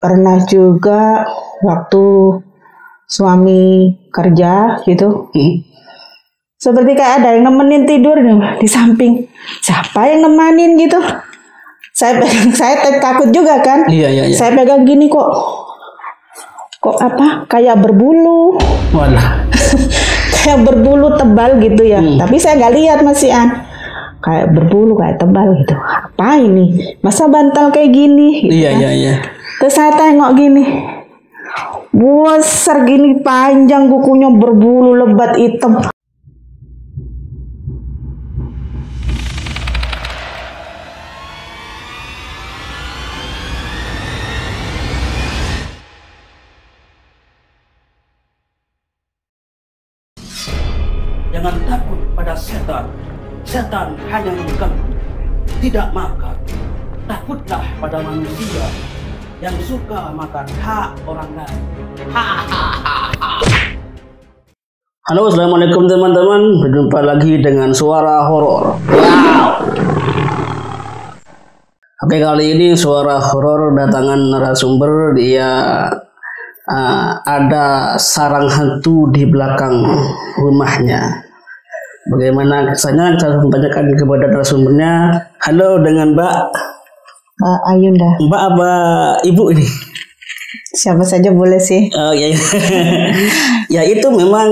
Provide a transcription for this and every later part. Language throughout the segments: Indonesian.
Pernah juga waktu suami kerja gitu. Seperti kayak ada yang nemenin tidur di samping. Siapa yang nemenin gitu? Saya takut juga kan. Iya. Saya pegang gini kok apa? Kayak berbulu. Walah. Kayak berbulu tebal gitu ya. Tapi saya nggak lihat masih kayak berbulu kayak tebal gitu. Apa ini? Masa bantal kayak gini? Gitu Iya. Terus saya tengok gini. Besar gini panjang kukunya berbulu lebat hitam. Jangan takut pada setan. Setan hanya mengganggu, tidak makan. Takutlah pada manusia yang suka makan hak orang lain. Halo, assalamualaikum teman-teman. Berjumpa lagi dengan suara horor. Wow. Oke, kali ini suara horor datangan narasumber. Dia ada sarang hantu di belakang rumahnya. Bagaimana kesannya? Saya tanyakan kepada narasumbernya. Halo, dengan Mbak Ayunda. Mbak apa Ibu ini? Siapa saja boleh sih. Oh ya. Ya itu memang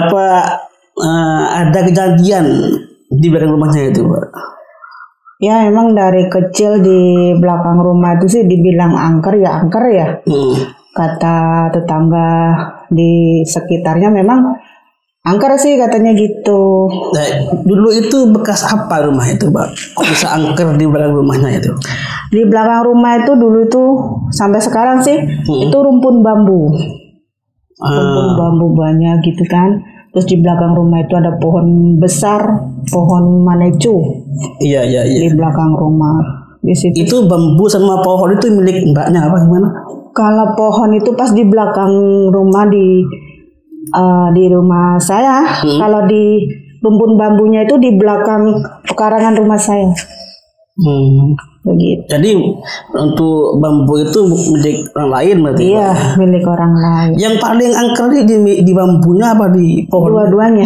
ada kejadian di belakang rumahnya itu, Mbak. Ya emang dari kecil di belakang rumah itu sih dibilang angker ya. Kata tetangga di sekitarnya memang angker sih katanya gitu. Nah, dulu itu bekas apa rumah itu, Mbak? Kok bisa angker di belakang rumahnya itu? Di belakang rumah itu dulu itu sampai sekarang sih itu rumpun bambu. Rumpun bambu banyak gitu kan. Terus di belakang rumah itu ada pohon besar, pohon manecu. Iya. Di belakang rumah. Di situ. Itu bambu sama pohon itu milik Mbaknya apa gimana? Kalau pohon itu pas di belakang rumah di rumah saya. Kalau di rumpun bambunya itu di belakang pekarangan rumah saya. Begitu. Jadi untuk bambu itu milik orang lain berarti? Iya, milik orang lain. Yang paling angker di bambunya apa di pohon? Dua-duanya.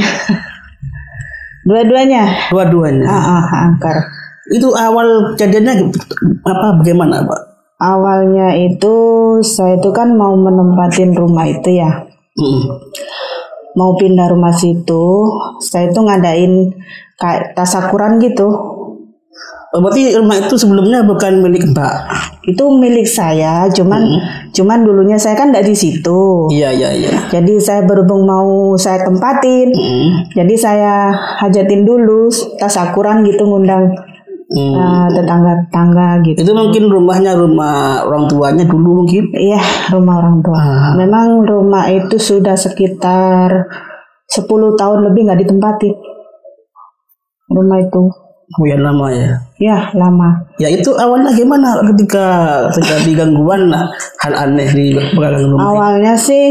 Dua-duanya. Angker. Itu awal kejadiannya bagaimana, Pak? Awalnya itu saya itu kan mau menempatin rumah itu ya. Mau pindah rumah situ, saya itu ngadain kayak tasakuran gitu. Berarti rumah itu sebelumnya bukan milik Mbak? Itu milik saya, cuman dulunya saya kan tidak di situ. Iya. Jadi saya berhubung mau saya tempatin, jadi saya hajatin dulu tasakuran gitu, ngundang tetangga-tetangga gitu. Itu mungkin rumah orang tuanya dulu mungkin? Iya, rumah orang tua. Memang rumah itu sudah sekitar 10 tahun lebih nggak ditempatin. Rumah itu. Oh ya, lama ya? Ya, lama. Ya itu awalnya gimana ketika terjadi gangguan hal aneh di belakang rumah? Awalnya sih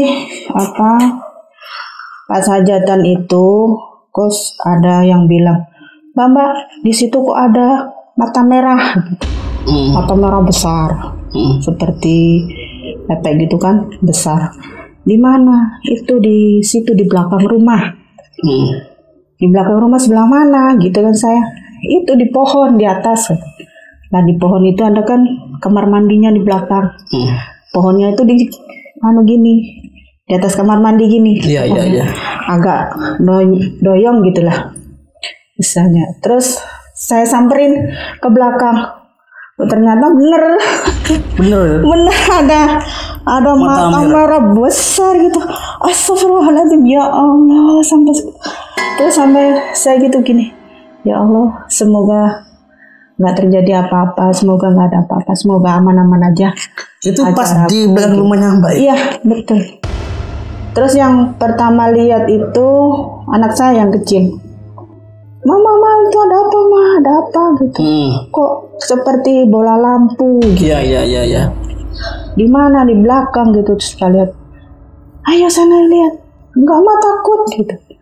pas hajatan itu, terus ada yang bilang, Mbak, di situ kok ada mata merah, mata merah besar, seperti lepek gitu kan, besar. Di mana? Itu di situ di belakang rumah. Di belakang rumah sebelah mana? Gitu kan saya. Itu di pohon di atas. Nah di pohon itu ada kan kamar mandinya di belakang. Pohonnya itu di gini, di atas kamar mandi gini. Iya. Agak doyong gitulah. Misalnya. Terus saya samperin ke belakang. Ternyata bener ada mata merah besar gitu. Astagfirullahaladzim, ya Allah, sampai saya gitu gini. Ya Allah, semoga nggak terjadi apa-apa, semoga nggak ada apa-apa, semoga aman-aman aja. Itu pas di belakang rumahnya Mbak? Iya, betul. Terus yang pertama lihat itu anak saya yang kecil. Mama, itu ada apa, Ma? Ada apa gitu. Kok seperti bola lampu gitu. Iya. Di mana? Di belakang gitu. Terus kita lihat. Ayo sana lihat. Enggak, Ma, takut gitu.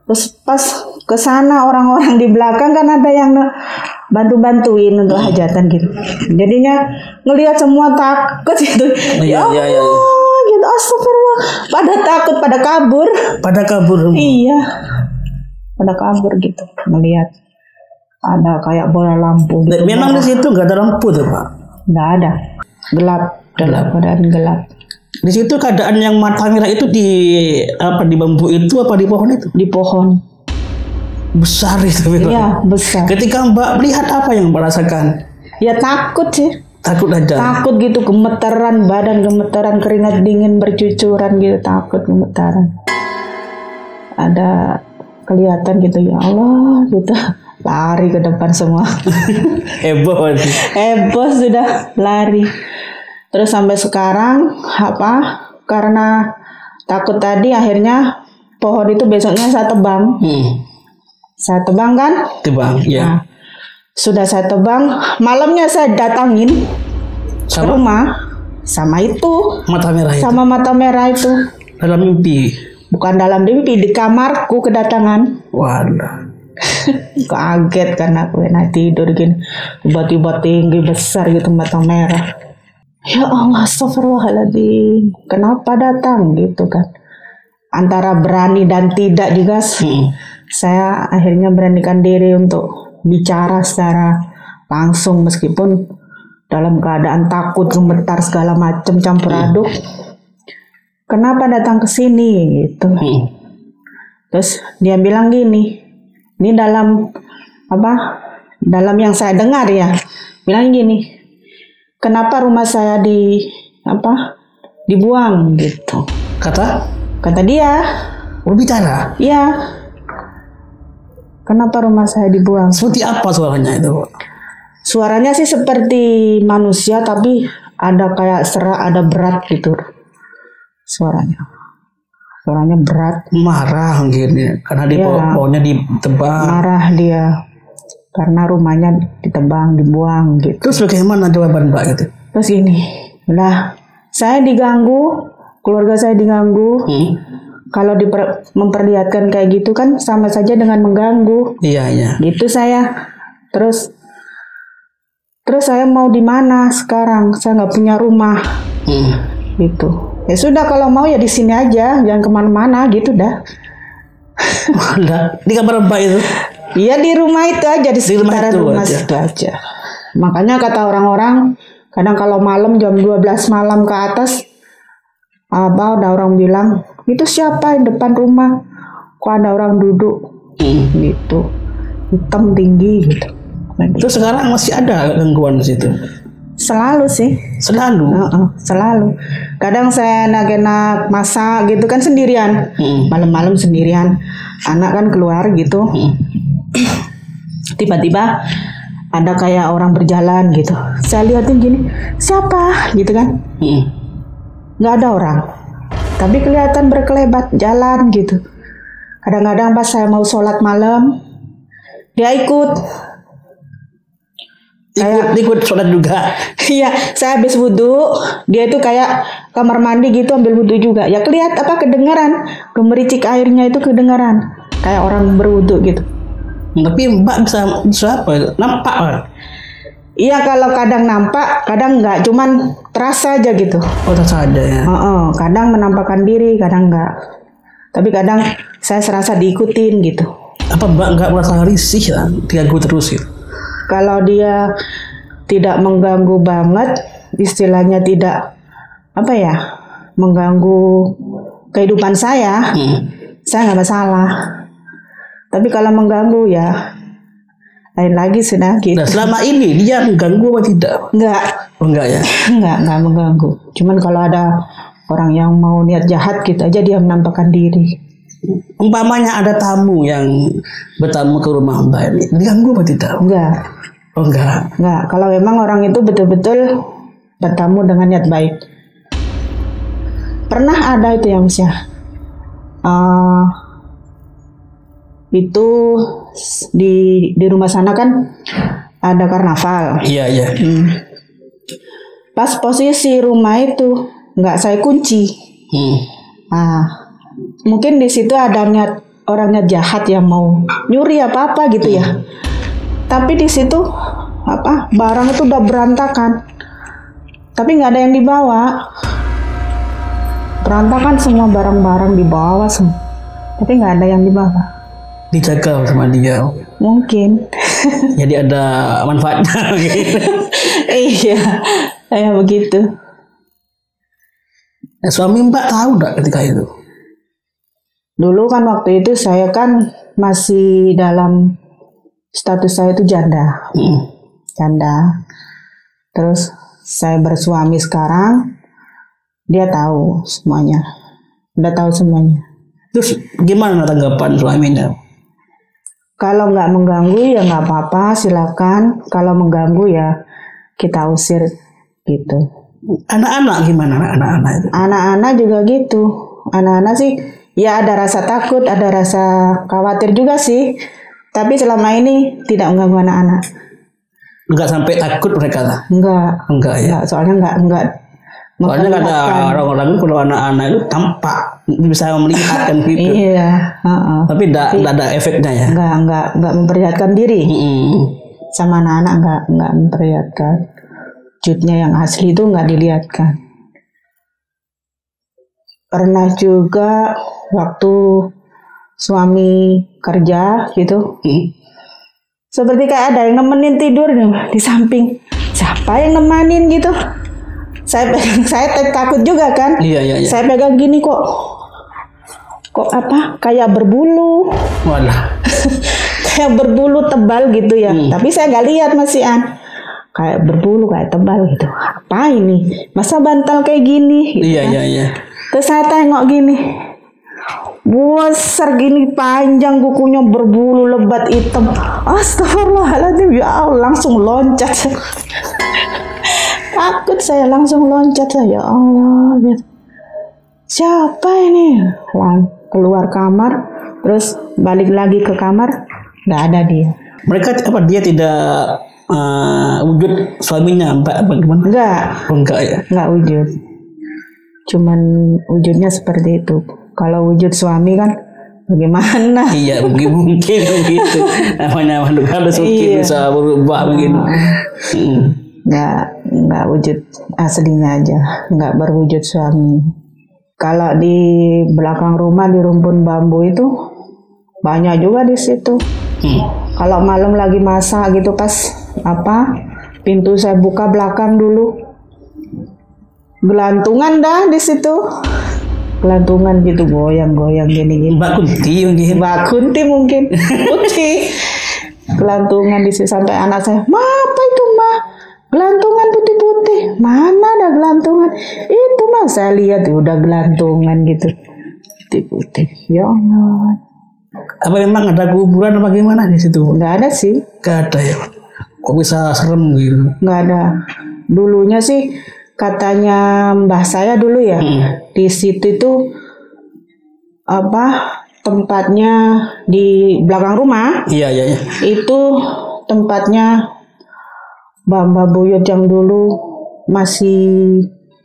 Terus pas ke sana orang-orang di belakang kan ada yang bantu-bantuin untuk hajatan gitu. Jadinya ngelihat semua takut gitu. Iya. Gitu, astagfirullah. Pada takut, pada kabur. Pada kabur. Iya. Pada kabur gitu. Melihat ada kayak bola lampu gitu. Memang di situ nggak ada lampu tuh Pak? Nggak ada. Gelap. Keadaan gelap. Di situ keadaan yang mata merah itu di bambu itu apa di pohon itu? Di pohon. Besar itu. Iya, besar. Ketika Mbak melihat apa yang Mbak rasakan? Ya takut sih. Takut aja. Takut gitu, gemeteran badan, gemeteran, keringat dingin bercucuran gitu, takut, gemetaran. Ada kelihatan gitu, ya Allah gitu. Lari ke depan semua. Heboh. Heboh sudah lari. Terus sampai sekarang karena takut tadi akhirnya pohon itu besoknya saya tebang. Saya tebang kan? Tebang, ya. Nah, sudah saya tebang, malamnya saya datangin ke rumah sama itu. Mata merah itu. Sama mata merah itu. Dalam mimpi. Bukan dalam mimpi, di kamarku kedatangan. Waduh. Kaget karena aku enak tidur gini. Tiba-tiba tinggi besar gitu mata merah. Ya Allah, astagfirullahaladzim. Kenapa datang gitu kan? Antara berani dan tidak juga. Saya akhirnya beranikan diri untuk bicara secara langsung meskipun dalam keadaan takut, gemetar segala macam campur aduk. Kenapa datang ke sini gitu? Terus dia bilang gini, ini dalam dalam yang saya dengar ya, bilang gini, kenapa rumah saya dibuang gitu? Kata dia. Berbicara? Iya. Kenapa rumah saya dibuang? Seperti apa suaranya itu? Suaranya sih seperti manusia tapi ada kayak serak, ada berat gitu. Suaranya berat. Marah mungkin ya, karena di pohonnya ditebang. Marah dia karena rumahnya ditebang, dibuang gitu. Terus bagaimana jawaban Mbak gitu? Terus gini, udah saya diganggu, keluarga saya diganggu. Kalau memperlihatkan kayak gitu kan sama saja dengan mengganggu. Iya. Gitu saya. Terus saya mau di mana sekarang? Saya nggak punya rumah. Gitu. Ya sudah kalau mau ya di sini aja, jangan kemana-mana gitu dah. Di kamar Mbak itu? Iya di rumah itu aja, di sekitaran rumah itu aja. Makanya kata orang-orang, kadang kalau malam jam 12 malam ke atas, ada orang bilang, itu siapa yang depan rumah? Kok ada orang duduk? Gitu. Hitam tinggi gitu. Terus sekarang masih ada gangguan di situ? Selalu sih. Selalu? Selalu. Kadang saya enak masak gitu kan sendirian. Malam-malam sendirian. Anak kan keluar gitu. Tiba-tiba ada kayak orang berjalan gitu. Saya lihatin gini, siapa? Gitu kan. Nggak ada orang. Tapi kelihatan berkelebat jalan gitu. Kadang-kadang pas saya mau sholat malam, dia ikut sholat juga. Iya, saya habis wudhu, dia itu kayak kamar mandi gitu ambil wudhu juga. Ya kedengaran gemericik airnya itu kedengaran kayak orang berwudhu gitu. Tapi Mbak bisa apa? Nampak kan? Iya, kalau kadang nampak, kadang enggak, cuman terasa aja gitu. Oh, terasa aja ya. Kadang menampakkan diri, kadang enggak. Tapi kadang saya serasa diikutin gitu. Apa Mbak enggak merasa risih lah, diganggu terus gitu? Kalau dia tidak mengganggu banget, istilahnya tidak mengganggu kehidupan saya nggak masalah. Tapi kalau mengganggu ya lain lagi sudah gitu. Nah, selama ini dia mengganggu apa tidak? Enggak. Oh, enggak ya? Enggak mengganggu. Cuman kalau ada orang yang mau niat jahat gitu aja dia menampakkan diri. Umpamanya ada tamu yang bertamu ke rumah Mbak ini, diganggu apa tidak? Enggak. Oh, enggak. Enggak. Kalau memang orang itu betul-betul bertamu dengan niat baik. Pernah ada itu yang itu di rumah sana kan ada karnaval. Iya. Pas posisi rumah itu nggak saya kunci. Nah, mungkin di situ ada niat orangnya jahat yang mau nyuri apa gitu ya. Tapi di situ barang itu udah berantakan. Tapi nggak ada yang dibawa. Berantakan semua barang-barang dibawa semua. Tapi nggak ada yang dibawa. Dijaga sama dia. Mungkin. Jadi ada manfaatnya gitu. Iya, kayak begitu. Suami Mbak tahu nggak ketika itu? Dulu kan waktu itu saya kan masih dalam status saya itu janda. Janda. Terus saya bersuami sekarang, dia tahu semuanya. Udah tahu semuanya. Terus gimana tanggapan suaminya? Kalau nggak mengganggu ya nggak apa-apa, silakan. Kalau mengganggu ya kita usir gitu. Anak-anak gimana anak-anak itu? Anak-anak juga gitu. Anak-anak sih ya ada rasa takut, ada rasa khawatir juga sih. Tapi selama ini tidak mengganggu anak-anak. Enggak sampai takut mereka lah? Enggak ya? Enggak, soalnya enggak. Soalnya ada orang-orang kalau anak-anak itu tampak bisa melihat kan gitu. Iya. Tapi enggak ada efeknya ya? Enggak memperlihatkan diri. Sama anak-anak enggak memperlihatkan. Wujudnya yang asli itu enggak dilihatkan. Pernah juga waktu suami kerja gitu. Seperti kayak ada yang nemenin tidur nih di samping. Siapa yang nemenin gitu? Saya takut juga kan. Iya. Saya pegang gini kok kayak berbulu. Walah. Kayak berbulu tebal gitu ya. Tapi saya nggak lihat masihan. Kayak berbulu kayak tebal gitu. Apa ini? Masa bantal kayak gini? Gitu Iya. Terus saya tengok gini. Besar gini panjang kukunya berbulu lebat hitam. Astagfirullahaladzim, ya Allah, langsung loncat. Takut saya langsung loncat ya Allah. Siapa ini? Keluar kamar, terus balik lagi ke kamar, nggak ada dia. Mereka dia tidak wujud suaminya Mbak bagaimana? Enggak ya? Enggak wujud. Cuman wujudnya seperti itu. Kalau wujud suami kan bagaimana? Iya mungkin begitu. Namanya makhluk halus mungkin bisa berubah begini. Nggak wujud aslinya aja, nggak berwujud suami. Kalau di belakang rumah di rumpun bambu itu banyak juga di situ. Kalau malam lagi masak gitu pas pintu saya buka belakang dulu, gelantungan dah di situ. Gelantungan gitu goyang-goyang gini. Mbak Kunti mungkin. Putih. Gelantungan di situ sampai anak saya, "Ma, apa itu, Ma? Gelantungan putih-putih." "Mana ada gelantungan?" "Itu, Ma, saya lihat udah gelantungan gitu. Putih-putih." Ya Allah. Apa memang ada kuburan apa gimana di situ? Enggak ada sih. Enggak ada ya. Kok bisa serem gitu? Enggak ada. Dulunya sih katanya mbah saya dulu ya, di situ itu tempatnya di belakang rumah. Iya. Itu tempatnya Mbah Buyut yang dulu masih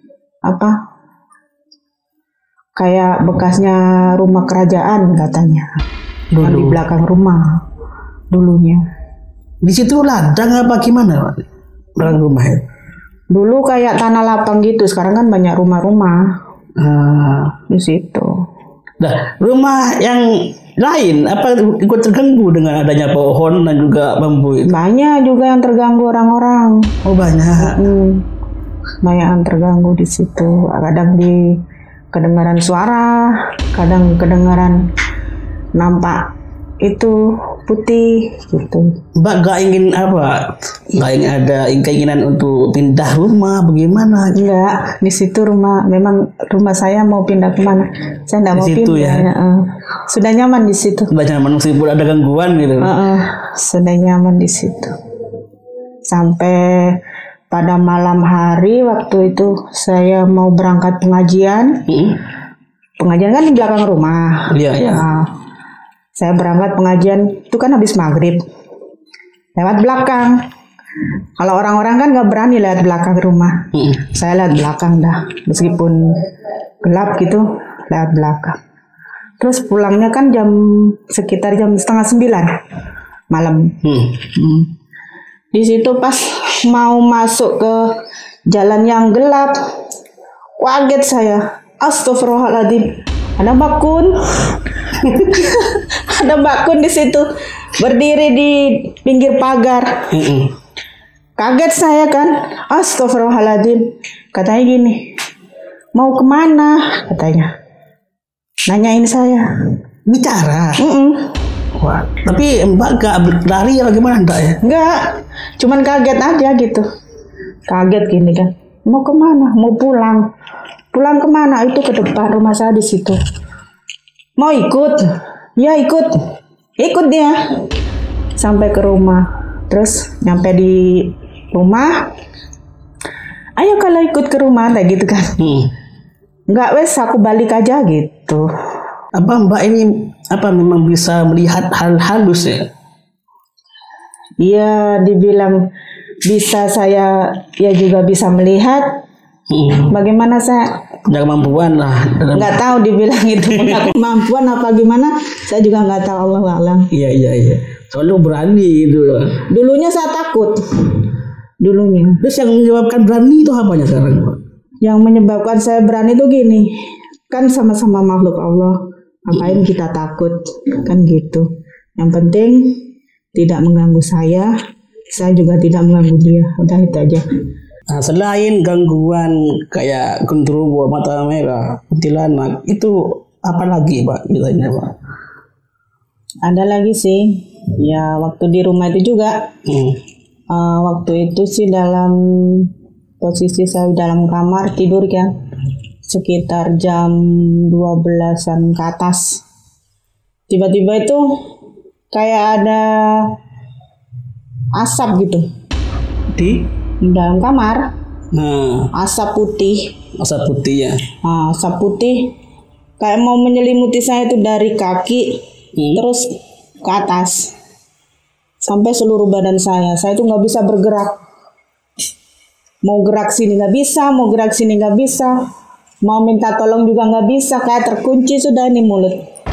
kayak bekasnya rumah kerajaan katanya. Dulu. Di belakang rumah dulunya. Di situ ladang apa gimana, Pak? Belakang rumah itu? Dulu kayak tanah lapang gitu, sekarang kan banyak rumah-rumah di situ. Nah, rumah yang lain apa ikut terganggu dengan adanya pohon dan juga bambu itu? Banyak juga yang terganggu orang-orang. Oh banyak. Banyak yang terganggu di situ. Kadang kedengaran suara, kadang kedengaran nampak itu putih gitu. Mbak gak ingin gak ingin ada keinginan untuk pindah rumah bagaimana? Enggak, di situ memang rumah saya mau pindah kemana? Saya enggak mau pindah ya. Sudah nyaman di situ. Sudah nyaman meskipun ada gangguan gitu. Sudah nyaman di situ. Sampai pada malam hari waktu itu saya mau berangkat pengajian. Pengajian kan di belakang rumah. Iya. Saya berangkat pengajian itu kan habis maghrib, lewat belakang. Kalau orang-orang kan nggak berani lewat belakang rumah. Saya lewat belakang dah, meskipun gelap gitu, lewat belakang. Terus pulangnya kan sekitar jam 8:30 malam. Di situ pas mau masuk ke jalan yang gelap, kaget saya. Astagfirullahaladzim, ada Mbak Kun. Ada Mbak Kun di situ berdiri di pinggir pagar. Kaget saya kan. Astagfirullahaladzim. Katanya gini, mau kemana? Katanya. Nanyain saya. Bicara. Wah, tapi Mbak gak lari atau gimana enggak ya? Enggak, cuman kaget aja gitu. Kaget gini kan. Mau kemana? Mau pulang. Pulang kemana? Itu ke depan rumah saya di situ. Mau ikut? Ya ikut. Ikut dia. Sampai ke rumah. Terus nyampe di rumah. Ayo kalau ikut ke rumah, kayak gitu kan. Enggak, wes aku balik aja gitu. Apa Mbak ini memang bisa melihat hal halus ya? Iya, dibilang bisa, saya ya juga bisa melihat. Bagaimana saya punya kemampuan lah. Nggak tahu dibilang itu punya kemampuan apa gimana, saya juga nggak tahu, Allah alam. Iya. Soalnya berani itu. Dulunya saya takut. Dulunya. Terus yang menyebabkan berani itu apanya sekarang, Pak? Yang menyebabkan saya berani itu gini, kan sama-sama makhluk Allah. Ngapain kita takut, kan gitu. Yang penting tidak mengganggu saya juga tidak mengganggu dia. Udah itu aja. Nah, selain gangguan kayak genderuwo, mata merah, kuntilanak, itu apa lagi Pak biasanya Pak? Ada lagi sih, ya waktu di rumah itu juga. Waktu itu sih dalam posisi saya dalam kamar tidur kan. Sekitar jam 12-an ke atas. Tiba-tiba itu kayak ada asap gitu. Di dalam kamar. Nah, asap putih. Asap putih ya. Nah, asap putih kayak mau menyelimuti saya itu dari kaki terus ke atas. Sampai seluruh badan saya. Saya itu nggak bisa bergerak. Mau gerak sini nggak bisa, mau gerak sini nggak bisa. Mau minta tolong juga nggak bisa, kayak terkunci sudah ini mulut.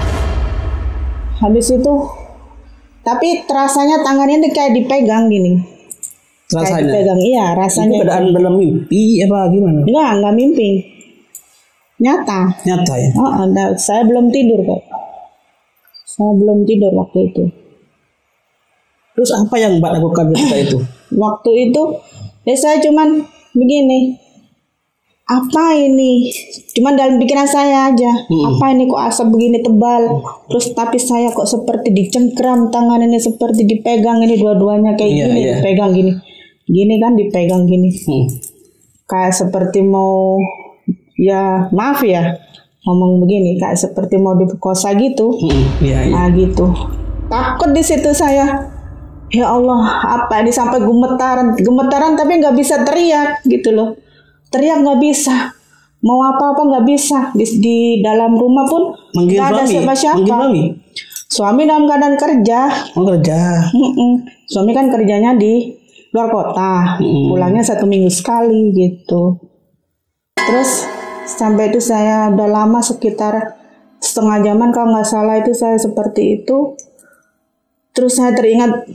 Habis itu, tapi rasanya tangannya kayak dipegang gini. Rasanya? Kayak dipegang, iya rasanya. Itu keadaan dalam mimpi apa gimana? Enggak mimpi. Nyata ya? Saya belum tidur kok. Saya belum tidur waktu itu. Terus apa yang Mbak lakukan ketika itu? Waktu itu, ya saya cuman begini. Apa ini? Cuman dalam pikiran saya aja. Apa ini kok asap begini tebal? Terus tapi saya kok seperti dicengkram, tangan ini seperti dipegang ini dua-duanya kayak gini, dipegang gini. Gini kan dipegang gini. Kayak seperti mau, ya maaf ya ngomong begini, kayak seperti mau diperkosa gitu. Nah gitu. Takut di situ saya. Ya Allah, apa ini sampai gemetaran tapi nggak bisa teriak gitu loh. Teriak nggak bisa, mau apa-apa nggak bisa. Di dalam rumah pun nggak ada siapa-siapa. Suami dalam keadaan kerja. Kerja. Suami kan kerjanya di luar kota, pulangnya 1 minggu sekali gitu. Terus sampai itu saya udah lama sekitar setengah jaman kalau nggak salah itu saya seperti itu. Terus saya teringat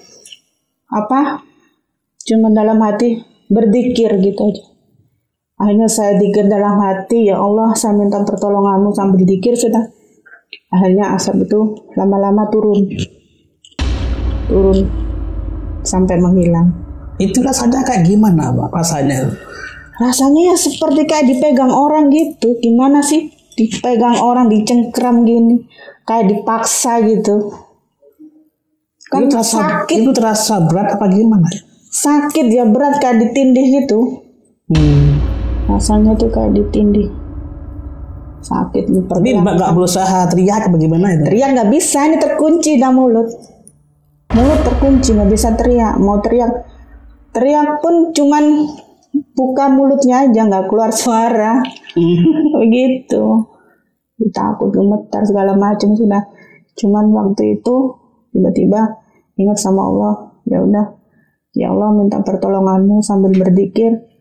cuma dalam hati berzikir gitu aja. Akhirnya saya zikir dalam hati, ya Allah saya minta pertolonganmu, sambil zikir sudah. Akhirnya asap itu lama-lama turun sampai menghilang. Itu rasanya kayak gimana Pak rasanya? Rasanya ya seperti kayak dipegang orang gitu. Gimana sih dipegang orang, dicengkram gini, kayak dipaksa gitu. Kan sakit. Itu terasa berat apa gimana? Sakit ya, berat kayak ditindih gitu. Rasanya tuh kayak ditindih. Sakit nih. Tapi Mbak gak berusaha teriak bagaimana itu? Teriak gak bisa, ini terkunci dah mulut. Mulut terkunci, gak bisa teriak. Mau teriak pun cuman buka mulutnya aja, gak keluar suara. Begitu. Takut, gemetar segala macam sudah. Cuman waktu itu tiba-tiba ingat sama Allah. Ya udah, ya Allah minta pertolonganmu sambil berzikir.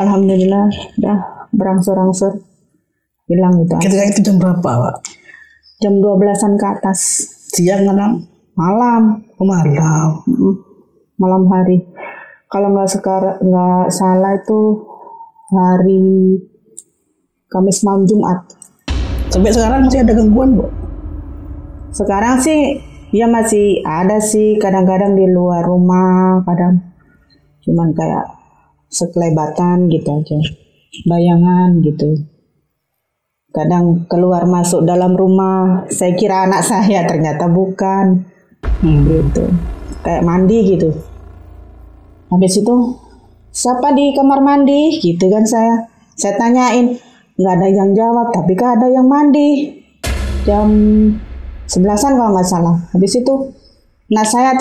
Alhamdulillah udah berangsur-angsur hilang gitu. Ketika itu jam berapa Pak? jam 12-an ke atas. Siang malam? Malam. Oh, malam. Malam hari. Kalau nggak salah itu hari Kamis malam Jumat. Sampai sekarang masih ada gangguan, Bu? Sekarang sih ya masih ada sih, kadang-kadang di luar rumah, kadang cuman kayak sekelebatan gitu aja, bayangan gitu. Kadang keluar masuk dalam rumah, saya kira anak saya, ternyata bukan. Gitu. Kayak mandi gitu. Habis itu, siapa di kamar mandi? Gitu kan saya tanyain, nggak ada yang jawab, tapi kan ada yang mandi. Jam 11-an kalau nggak salah. Habis itu, anak saya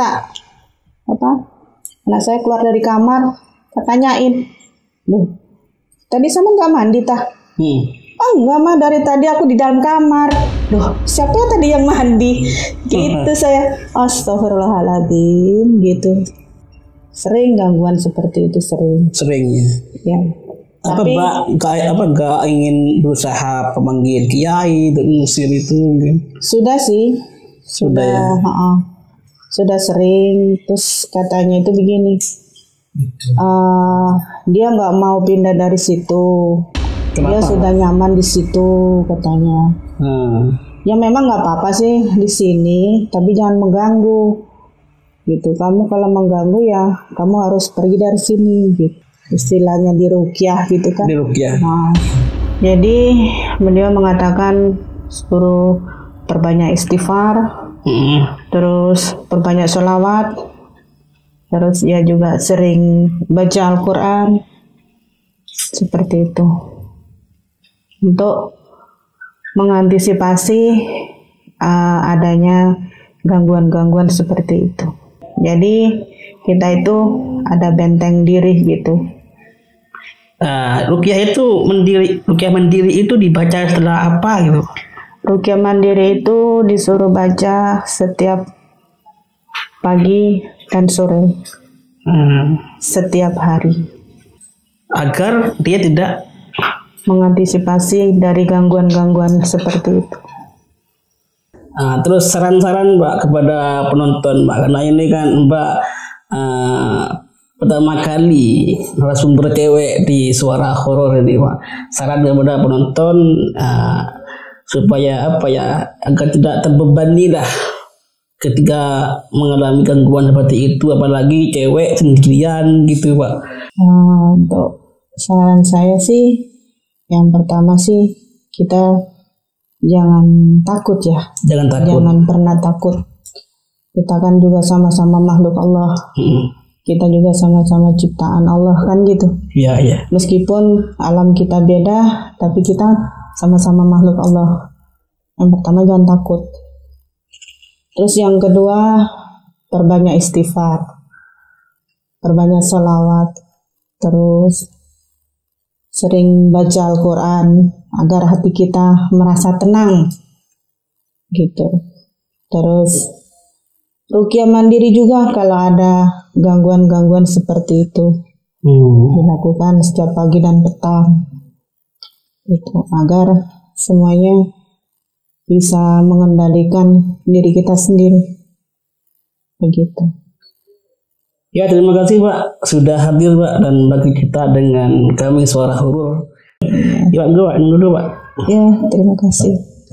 keluar dari kamar, saya tanyain, loh, tadi sama nggak mandi tah? Oh enggak mah, dari tadi aku di dalam kamar. Loh, siapa tadi yang mandi? Gitu saya, astagfirullahaladzim gitu. Sering gangguan seperti itu, Seringnya. Ya. Tapi nggak ingin berusaha pemanggil kiai dan ngusir itu mungkin? Sudah sih. Sudah ya? Sudah sering. Terus katanya itu begini. Dia nggak mau pindah dari situ. Kenapa? Dia sudah nyaman di situ katanya. Ya memang nggak apa-apa sih di sini, tapi jangan mengganggu. Gitu. Kamu kalau mengganggu ya kamu harus pergi dari sini gitu. Istilahnya diruqyah gitu kan. Diruqyah. Nah, jadi beliau mengatakan suruh perbanyak istighfar, terus perbanyak sholawat, terus ya juga sering baca Al-Quran, seperti itu, untuk mengantisipasi adanya gangguan-gangguan seperti itu. Jadi kita itu ada benteng diri gitu. Ruqyah mandiri itu dibaca setelah apa gitu? Ruqyah mandiri itu disuruh baca setiap pagi dan sore, setiap hari, agar dia tidak mengantisipasi dari gangguan-gangguan seperti itu. Terus saran-saran Mbak kepada penonton, Mbak, karena ini kan Mbak pertama kali narasumber cewek di Suara Horor ini, Mbak. Saran kepada penonton supaya agar tidak terbebani lah ketika mengalami gangguan seperti itu, apalagi cewek sendirian gitu, Pak. Untuk saran saya sih, yang pertama sih kita jangan takut ya. Jangan pernah takut. Kita kan juga sama-sama makhluk Allah. Kita juga sama-sama ciptaan Allah kan gitu. Iya. Meskipun alam kita beda, tapi kita sama-sama makhluk Allah. Yang pertama jangan takut. Terus yang kedua, perbanyak istighfar, perbanyak sholawat, terus sering baca Al-Quran agar hati kita merasa tenang gitu. Terus ruqyah mandiri juga kalau ada gangguan-gangguan seperti itu dilakukan setiap pagi dan petang gitu, agar semuanya bisa mengendalikan diri kita sendiri begitu. Ya, terima kasih Pak sudah hadir Pak dan bagi kita dengan kami Suara Horor. Ya Pak, dulu Pak. Ya, terima kasih.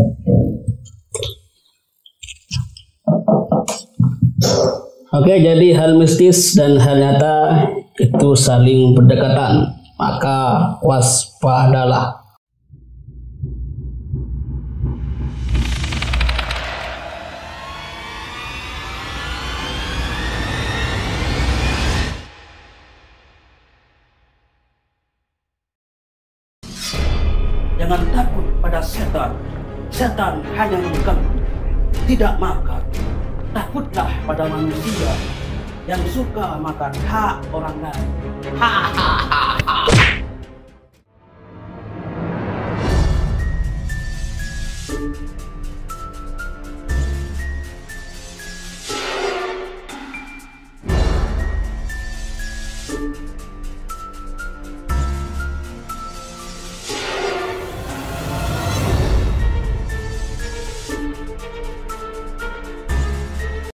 Oke, jadi hal mistis dan hal nyata itu saling berdekatan, maka waspadalah. Jangan takut pada setan. Setan hanya mengganggu, tidak makar. Takutlah pada manusia yang suka makan hak orang lain.